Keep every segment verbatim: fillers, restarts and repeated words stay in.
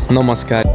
नमस्कार।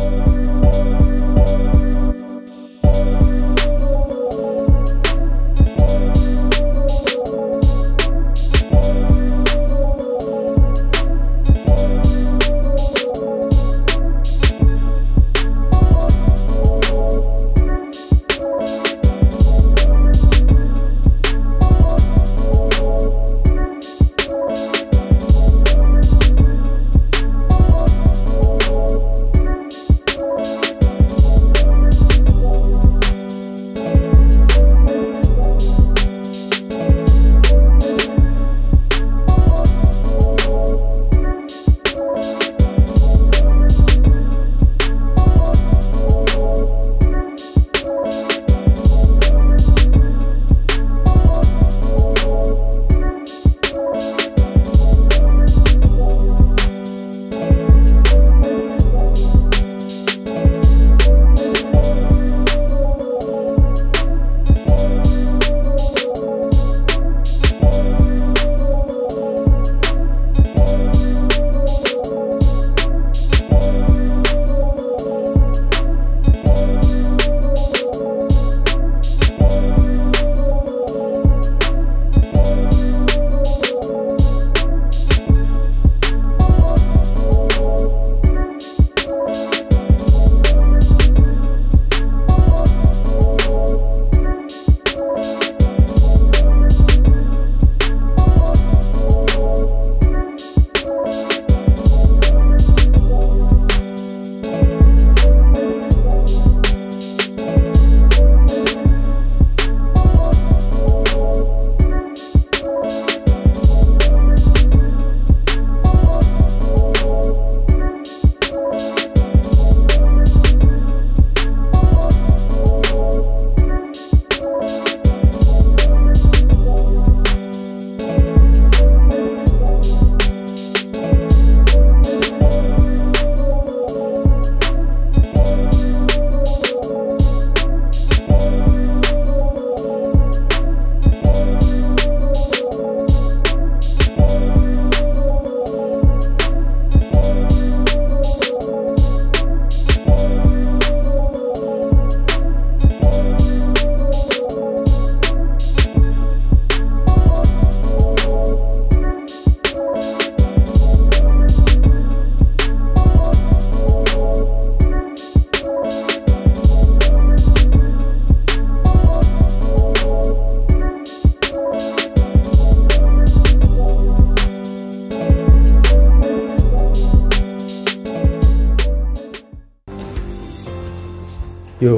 यो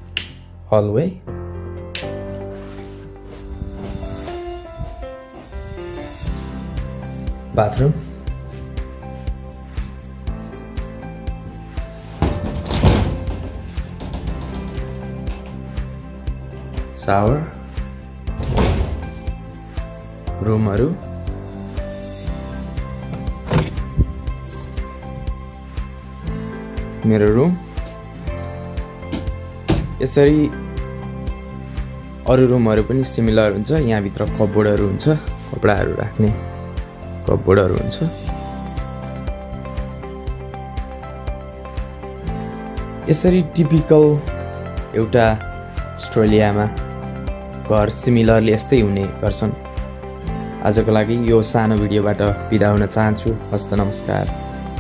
हलवे बाथरूम शावर रुमहरु मेरो रुम यसरी अरु रुमहरु पनि सिमिलर हुन्छ। यहाँ भित्र कपबोर्डहरु हुन्छ, कपडाहरु राख्ने कपबोर्डहरु हुन्छ। यसरी टिपिकल एउटा अस्ट्रेलियामा घर सिमिलरली यस्तै हुने गर्छन्। आजको लागि यो सानो भिडियोबाट बिदा हुन चाहन्छु। हस्त नमस्कार।